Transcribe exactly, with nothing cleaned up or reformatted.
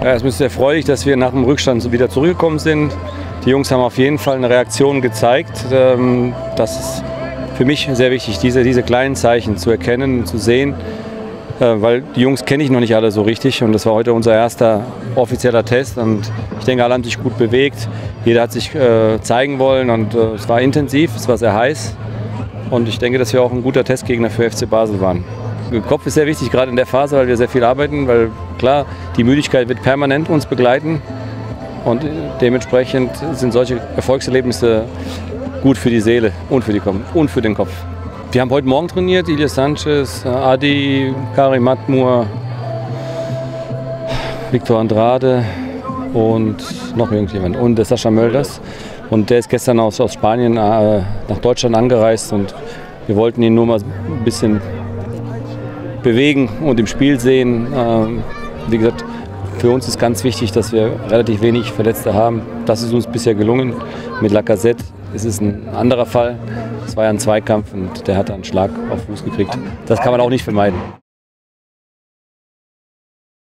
Ja, es ist sehr erfreulich, dass wir nach dem Rückstand wieder zurückgekommen sind. Die Jungs haben auf jeden Fall eine Reaktion gezeigt. Das ist für mich sehr wichtig, diese, diese kleinen Zeichen zu erkennen und zu sehen, weil die Jungs kenne ich noch nicht alle so richtig und das war heute unser erster offizieller Test und ich denke, alle haben sich gut bewegt. Jeder hat sich zeigen wollen und es war intensiv, es war sehr heiß und ich denke, dass wir auch ein guter Testgegner für F C Basel waren. Der Kopf ist sehr wichtig, gerade in der Phase, weil wir sehr viel arbeiten, weil klar, die Müdigkeit wird permanent uns begleiten und dementsprechend sind solche Erfolgserlebnisse gut für die Seele und für, die, und für den Kopf. Wir haben heute Morgen trainiert, Ilyas Sanchez, Adi, Karim Atmur, Victor Andrade und noch irgendjemand und der Sascha Mölders. Und der ist gestern aus, aus Spanien äh, nach Deutschland angereist und wir wollten ihn nur mal ein bisschen bewegen und im Spiel sehen. Ähm, wie gesagt, für uns ist ganz wichtig, dass wir relativ wenig Verletzte haben. Das ist uns bisher gelungen. Mit Lacazette ist es ein anderer Fall. Es war ja ein Zweikampf und der hat einen Schlag auf Fuß gekriegt. Das kann man auch nicht vermeiden.